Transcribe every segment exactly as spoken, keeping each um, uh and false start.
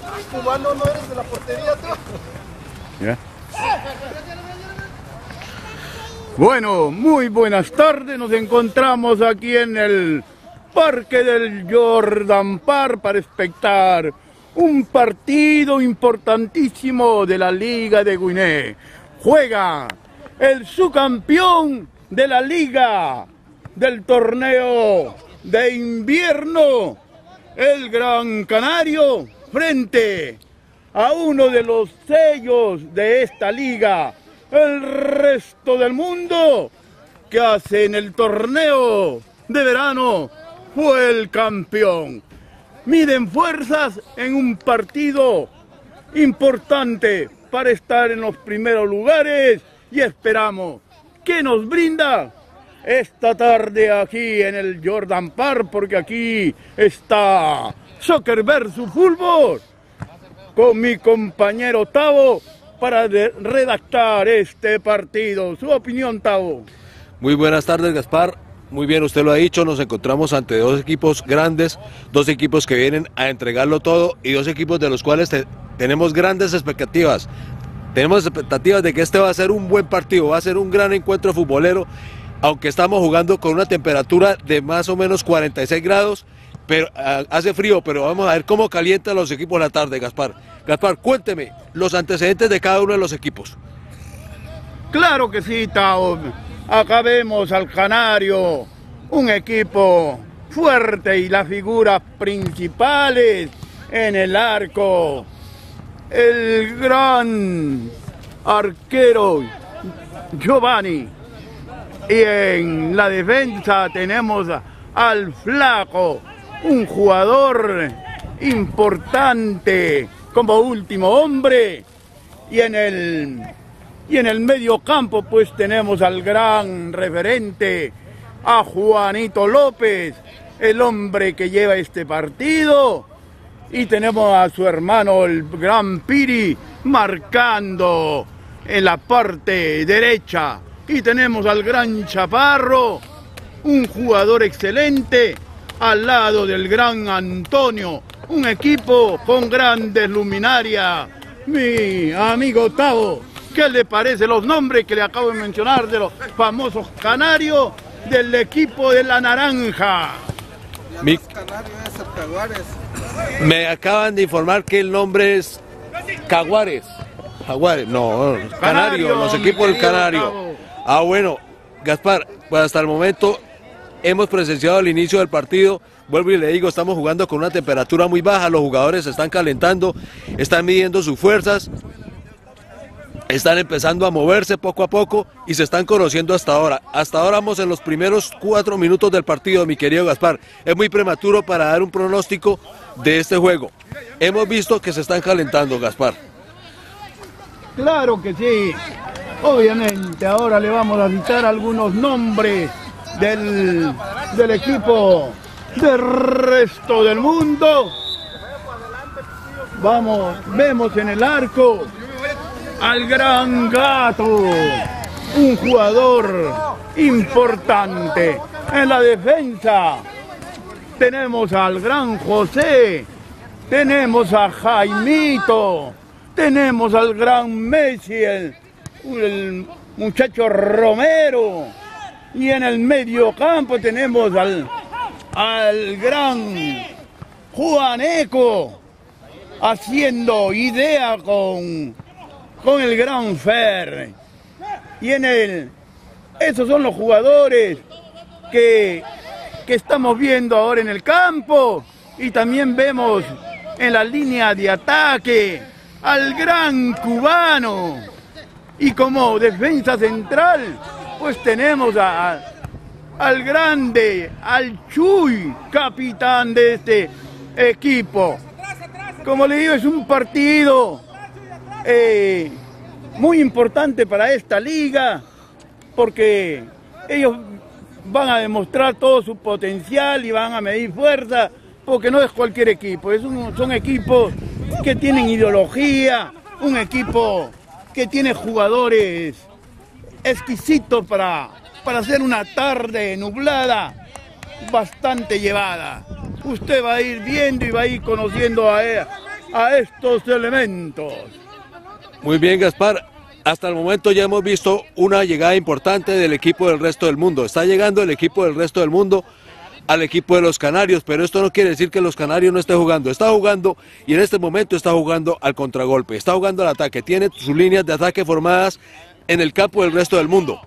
Cubano, no eres de la portería, tú. ¿Ya? Bueno, muy buenas tardes. Nos encontramos aquí en el Parque del Jordan Park para espectar un partido importantísimo de la Liga de Guinea. Juega el subcampeón de la Liga del torneo de invierno, el Gran Canario, frente a uno de los sellos de esta liga, el Resto del Mundo, que hace en el torneo de verano fue el campeón. Miden fuerzas en un partido importante para estar en los primeros lugares y esperamos que nos brinda esta tarde aquí en el Jordan Park, porque aquí está Soccer versus Fútbol con mi compañero Tavo para redactar este partido. Su opinión, Tavo. Muy buenas tardes, Gaspar. Muy bien, usted lo ha dicho, nos encontramos ante dos equipos grandes, dos equipos que vienen a entregarlo todo y dos equipos de los cuales te, tenemos grandes expectativas. Tenemos expectativas de que este va a ser un buen partido, va a ser un gran encuentro futbolero, aunque estamos jugando con una temperatura de más o menos cuarenta y seis grados, pero uh, hace frío, pero vamos a ver cómo calientan los equipos la tarde, Gaspar. Gaspar, cuénteme los antecedentes de cada uno de los equipos. Claro que sí, Tao. Acá vemos al Canario, un equipo fuerte y las figuras principales en el arco. El gran arquero Giovanni. Y en la defensa tenemos al Flaco, un jugador importante como último hombre. Y en el, y en el medio campo pues tenemos al gran referente, a Juanito López, el hombre que lleva este partido. Y tenemos a su hermano, el gran Piri, marcando en la parte derecha. Y tenemos al gran Chaparro, un jugador excelente, al lado del gran Antonio, un equipo con grandes luminarias. Mi amigo Tavo, ¿qué le parece los nombres que le acabo de mencionar de los famosos canarios del equipo de la naranja? Mi... Me acaban de informar que el nombre es Caguares. Jaguares, no, Canario, Canario los equipos del Canario. Tavo. Ah, bueno, Gaspar, pues hasta el momento hemos presenciado el inicio del partido. Vuelvo y le digo, estamos jugando con una temperatura muy baja, los jugadores se están calentando, están midiendo sus fuerzas, están empezando a moverse poco a poco y se están conociendo hasta ahora. Hasta ahora vamos en los primeros cuatro minutos del partido, mi querido Gaspar. Es muy prematuro para dar un pronóstico de este juego. Hemos visto que se están calentando, Gaspar. Claro que sí. Obviamente, ahora le vamos a citar algunos nombres del, del equipo del Resto del Mundo. Vamos, vemos en el arco al gran Gato, un jugador importante. En la defensa tenemos al gran José, tenemos a Jaimito, tenemos al gran Messi, el el muchacho Romero, y en el medio campo tenemos al, al gran Juaneco haciendo idea con, con el gran Fer. Y en el, esos son los jugadores que, que estamos viendo ahora en el campo, y también vemos en la línea de ataque al gran Cubano. Y como defensa central, pues tenemos a, a, al grande, al Chuy, capitán de este equipo. Como le digo, es un partido eh, muy importante para esta liga, porque ellos van a demostrar todo su potencial y van a medir fuerza, porque no es cualquier equipo, es un, son equipos que tienen ideología, un equipo que tiene jugadores exquisitos para, para hacer una tarde nublada bastante llevada. Usted va a ir viendo y va a ir conociendo a, a estos elementos. Muy bien, Gaspar. Hasta el momento ya hemos visto una llegada importante del equipo del resto del mundo. Está llegando el equipo del resto del mundo al equipo de los canarios, pero esto no quiere decir que los canarios no estén jugando. Está jugando y en este momento está jugando al contragolpe, está jugando al ataque. Tiene sus líneas de ataque formadas en el campo del resto del mundo.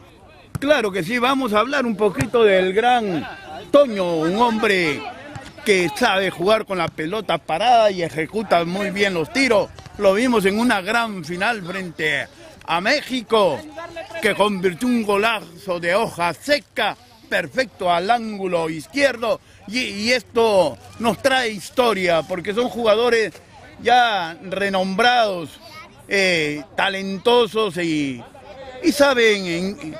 Claro que sí, vamos a hablar un poquito del gran Toño, un hombre que sabe jugar con la pelota parada y ejecuta muy bien los tiros. Lo vimos en una gran final frente a México, que convirtió un golazo de hoja seca, perfecto al ángulo izquierdo, y, y esto nos trae historia, porque son jugadores ya renombrados, eh, talentosos y, y saben en,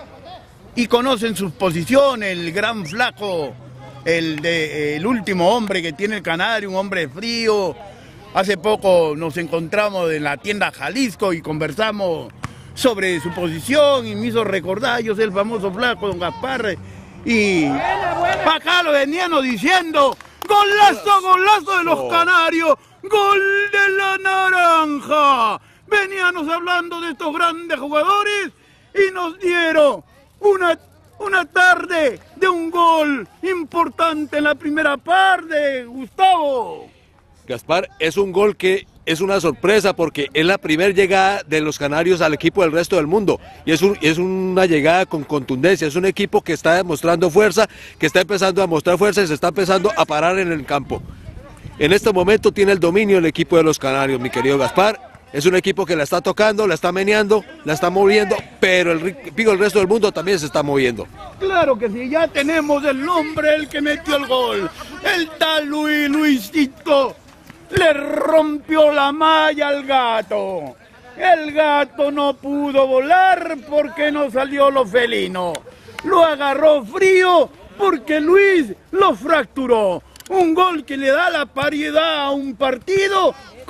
y conocen sus posiciones. El gran flaco, el, de, el último hombre que tiene el Canario, un hombre frío. Hace poco nos encontramos en la tienda Jalisco y conversamos sobre su posición y me hizo recordar, yo soy el famoso flaco don Gaspar, y para acá lo veníamos diciendo, golazo, golazo de los Canarios, gol de la naranja. Veníamos hablando de estos grandes jugadores y nos dieron una, una tarde de un gol importante en la primera parte, Gustavo. Gaspar, es un gol que es una sorpresa porque es la primera llegada de los canarios al equipo del resto del mundo y es, un, es una llegada con contundencia, es un equipo que está demostrando fuerza, que está empezando a mostrar fuerza y se está empezando a parar en el campo. En este momento tiene el dominio el equipo de los canarios, mi querido Gaspar. Es un equipo que la está tocando, la está meneando, la está moviendo, pero el, digo, el resto del mundo también se está moviendo. Claro que sí, ya tenemos el nombre, el que metió el gol, el tal Luis Luisito. Le rompió la malla al gato. El gato no pudo volar porque no salió lo felino. Lo agarró frío porque Luis lo fracturó. Un gol que le da la paridad a un partido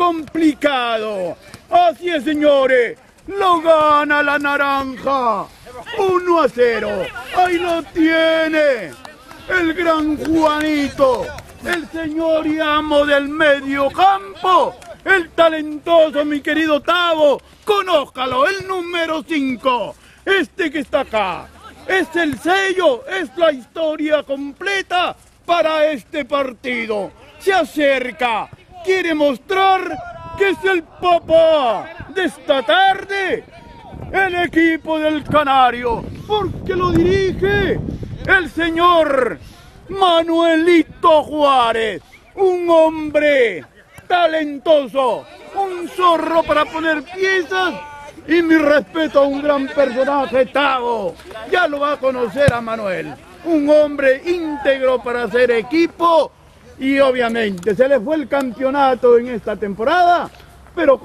complicado. Así es, señores. Lo gana la naranja. uno a cero. Ahí lo tiene. El gran Juanito. El señor y amo del medio campo, el talentoso, mi querido Tavo, conózcalo, el número cinco, este que está acá, es el sello, es la historia completa para este partido. Se acerca, quiere mostrar que es el papá de esta tarde, el equipo del Canario, porque lo dirige el señor Manuelito Juárez, un hombre talentoso, un zorro para poner piezas y mi respeto a un gran personaje, Tavo. Ya lo va a conocer a Manuel, un hombre íntegro para hacer equipo y obviamente se le fue el campeonato en esta temporada, pero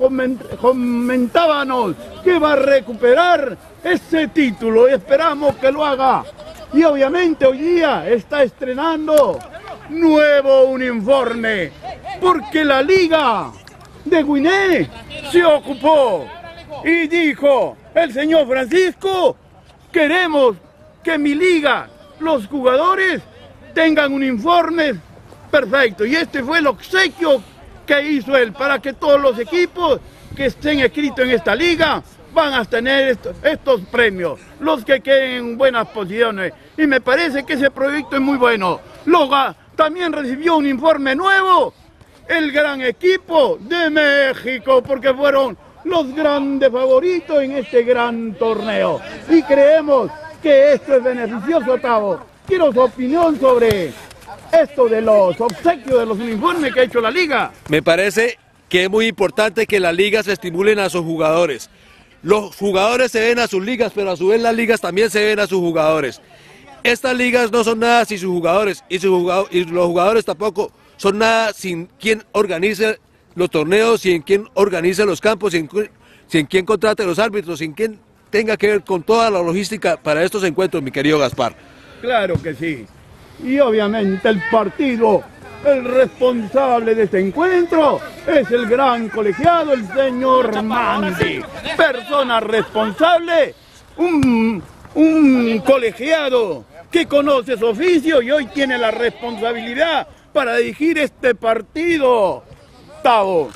comentábamos que va a recuperar ese título y esperamos que lo haga. Y obviamente hoy día está estrenando nuevo uniforme, porque la Liga de Guinea se ocupó y dijo el señor Francisco, queremos que mi liga, los jugadores tengan uniformes perfectos. Y este fue el obsequio que hizo él para que todos los equipos que estén escritos en esta liga van a tener estos, estos premios, los que queden en buenas posiciones. Y me parece que ese proyecto es muy bueno. Luego también recibió un informe nuevo el gran equipo de México, porque fueron los grandes favoritos en este gran torneo. Y creemos que esto es beneficioso, Tavo. Quiero su opinión sobre esto de los obsequios de los uniformes que ha hecho la liga. Me parece que es muy importante que las ligas estimulen a sus jugadores. Los jugadores se ven a sus ligas, pero a su vez las ligas también se ven a sus jugadores. Estas ligas no son nada sin sus jugadores y, sus jugador, y los jugadores tampoco son nada sin quien organice los torneos, sin quien organice los campos, sin, sin quien contrate los árbitros, sin quien tenga que ver con toda la logística para estos encuentros, mi querido Gaspar. Claro que sí. Y obviamente el partido, el responsable de este encuentro es el gran colegiado, el señor Mandi. Persona responsable, un, un colegiado que conoce su oficio y hoy tiene la responsabilidad para dirigir este partido, Tavo.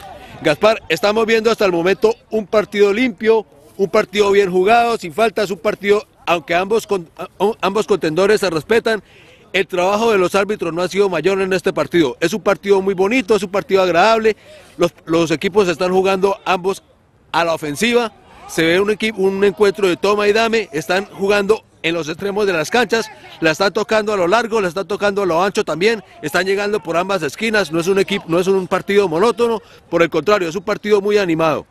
Gaspar, estamos viendo hasta el momento un partido limpio, un partido bien jugado, sin faltas, un partido, aunque ambos, con, ambos contendores se respetan, el trabajo de los árbitros no ha sido mayor en este partido. Es un partido muy bonito, es un partido agradable, los, los equipos están jugando ambos a la ofensiva, se ve un, equipo, un encuentro de toma y dame, están jugando en los extremos de las canchas, la están tocando a lo largo, la están tocando a lo ancho también, están llegando por ambas esquinas, no es un equipo, no es un partido monótono, por el contrario, es un partido muy animado.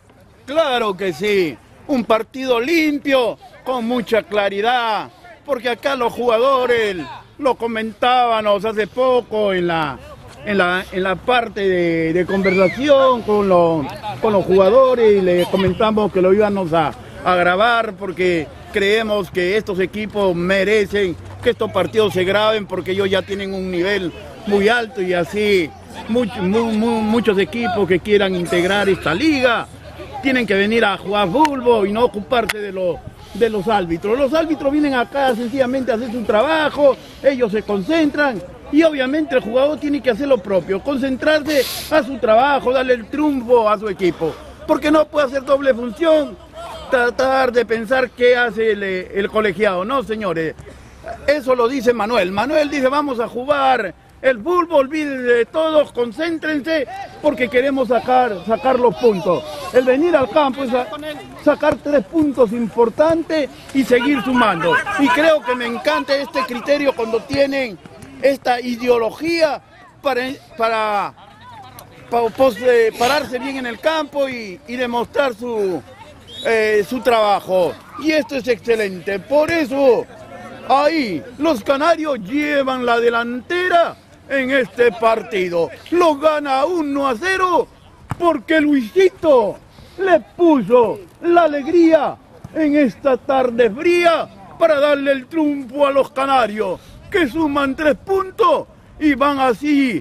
Claro que sí, un partido limpio, con mucha claridad, porque acá los jugadores, lo comentábamos hace poco en la, en la, en la parte de, de conversación con los, con los jugadores, y les comentamos que lo íbamos a, a grabar porque creemos que estos equipos merecen que estos partidos se graben porque ellos ya tienen un nivel muy alto y así much, mu, mu, muchos equipos que quieran integrar esta liga tienen que venir a jugar fútbol y no ocuparse de, lo, de los árbitros. Los árbitros vienen acá sencillamente a hacer su trabajo, ellos se concentran y obviamente el jugador tiene que hacer lo propio, concentrarse a su trabajo, darle el triunfo a su equipo, porque no puede hacer doble función, tratar de pensar qué hace el, el colegiado. No, señores, eso lo dice Manuel. Manuel dice, vamos a jugar el fútbol, olvídense de todos, concéntrense, porque queremos sacar, sacar los puntos. El venir al campo es a sacar tres puntos importantes y seguir sumando. Y creo que me encanta este criterio cuando tienen esta ideología para, para, para, para pararse bien en el campo y, y demostrar su... Eh, su trabajo, y esto es excelente. Por eso ahí los canarios llevan la delantera en este partido, lo gana uno a cero porque Luisito le puso la alegría en esta tarde fría para darle el triunfo a los canarios, que suman tres puntos y van así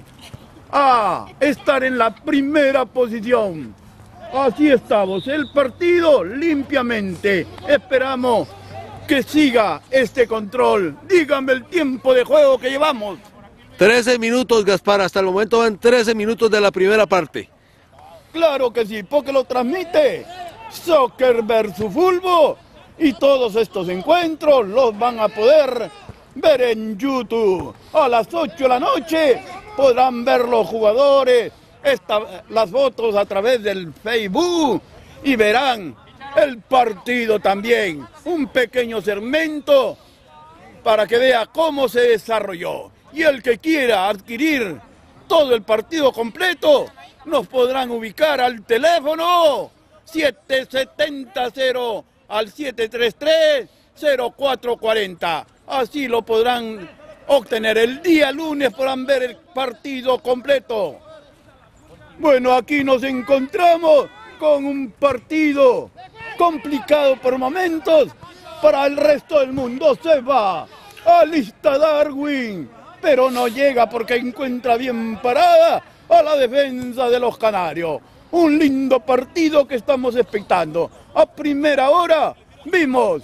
a estar en la primera posición. Así estamos, el partido limpiamente. Esperamos que siga este control. Díganme el tiempo de juego que llevamos. trece minutos, Gaspar, hasta el momento van trece minutos de la primera parte. Claro que sí, porque lo transmite Soccer versus Fútbol. Y todos estos encuentros los van a poder ver en YouTube. A las ocho de la noche podrán ver los jugadores, Esta, las fotos a través del Facebook y verán el partido también, un pequeño segmento para que vea cómo se desarrolló. Y el que quiera adquirir todo el partido completo, nos podrán ubicar al teléfono siete setenta cero al siete tres tres cero cuatro cuarenta. Así lo podrán obtener. El día lunes podrán ver el partido completo. Bueno, aquí nos encontramos con un partido complicado por momentos para el resto del mundo. Se va, alista Darwin, pero no llega porque encuentra bien parada a la defensa de los canarios. Un lindo partido que estamos expectando. A primera hora vimos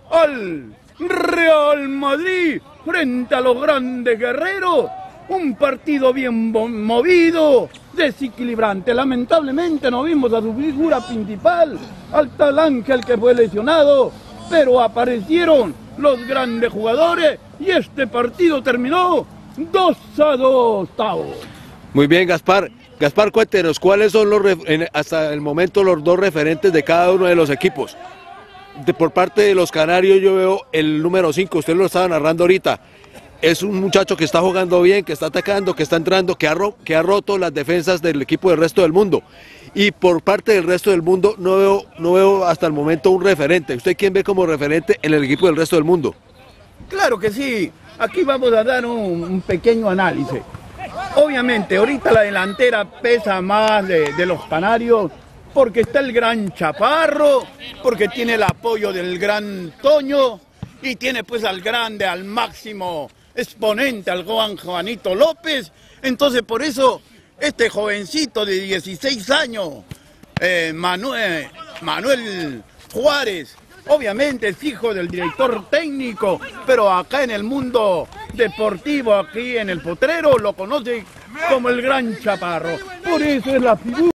al Real Madrid frente a los grandes guerreros. Un partido bien movido, desequilibrante. Lamentablemente no vimos a su figura principal, al tal Ángel que fue lesionado, pero aparecieron los grandes jugadores y este partido terminó dos a dos, Tavo. Muy bien, Gaspar. Gaspar, cuéntenos, ¿cuáles son los hasta el momento los dos referentes de cada uno de los equipos? De, por parte de los canarios yo veo el número cinco, usted lo estaba narrando ahorita. Es un muchacho que está jugando bien, que está atacando, que está entrando, que ha, ro que ha roto las defensas del equipo del resto del mundo. Y por parte del resto del mundo no veo, no veo hasta el momento un referente. ¿Usted quién ve como referente en el equipo del resto del mundo? Claro que sí. Aquí vamos a dar un, un pequeño análisis. Obviamente, ahorita la delantera pesa más de, de los canarios porque está el gran Chaparro, porque tiene el apoyo del gran Toño y tiene pues al grande, al máximo exponente, al Juan Juanito López. Entonces por eso este jovencito de dieciséis años, eh, Manuel, Manuel Juárez, obviamente es hijo del director técnico, pero acá en el mundo deportivo, aquí en el Potrero, lo conoce como el gran Chaparro. Por eso es la figura.